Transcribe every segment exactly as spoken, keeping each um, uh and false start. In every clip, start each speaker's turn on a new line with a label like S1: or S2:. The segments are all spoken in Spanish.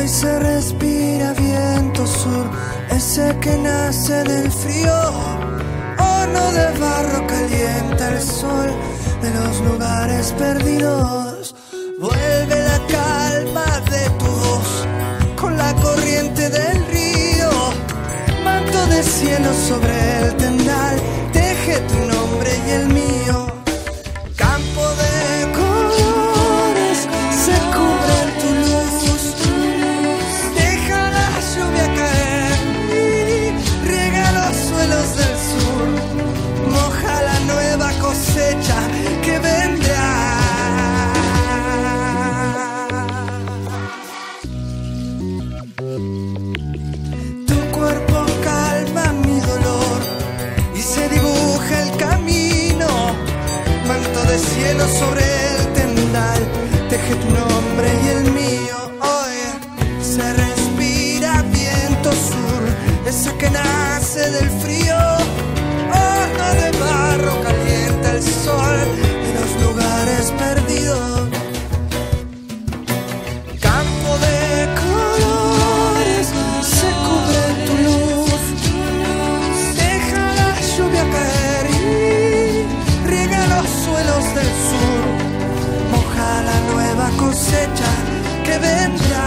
S1: Hoy se respira viento sur, ese que nace del frío. Horno de barro calienta el sol de los lugares perdidos. Vuelve la calma de tu voz con la corriente del río. Manto de cielo sobre el tendal, teje tu nombre y el mío. Campo de colores se cubre en tu luz. Deja la lluvia caer y riega los suelos del sur. Moja la nueva cosecha que vendrá. Tu cuerpo calma mi dolor y se dibuja el camino. Manto de cielo sobre el tendal, teje tu nombre y el mío. Hoy se respira viento sur, ese que nace del frío. Horno de barro calienta el sol de los lugares perdidos. Campo de colores se cubre tu luz. Deja la lluvia caer y riega los suelos del sur. Moja la nueva cosecha que vendrá.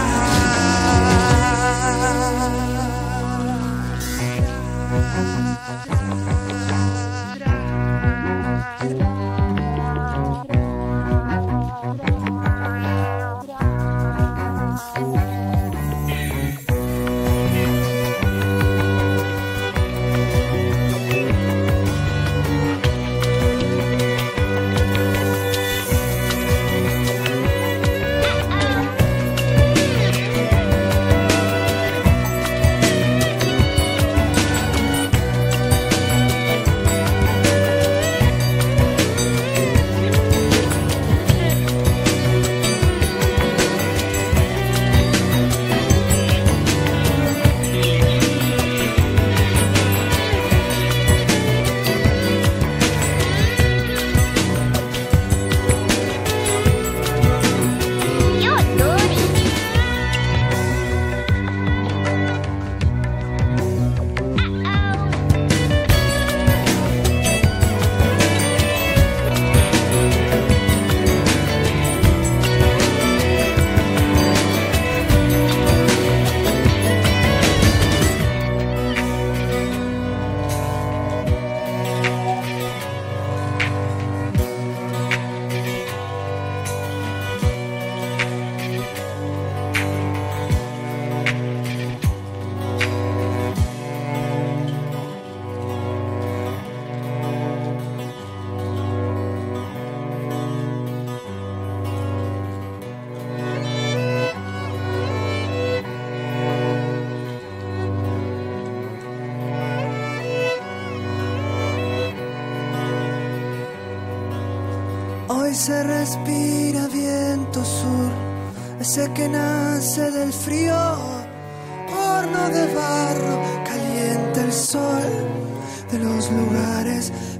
S1: Hoy se respira viento sur, ese que nace del frío. Horno de barro calienta el sol de los lugares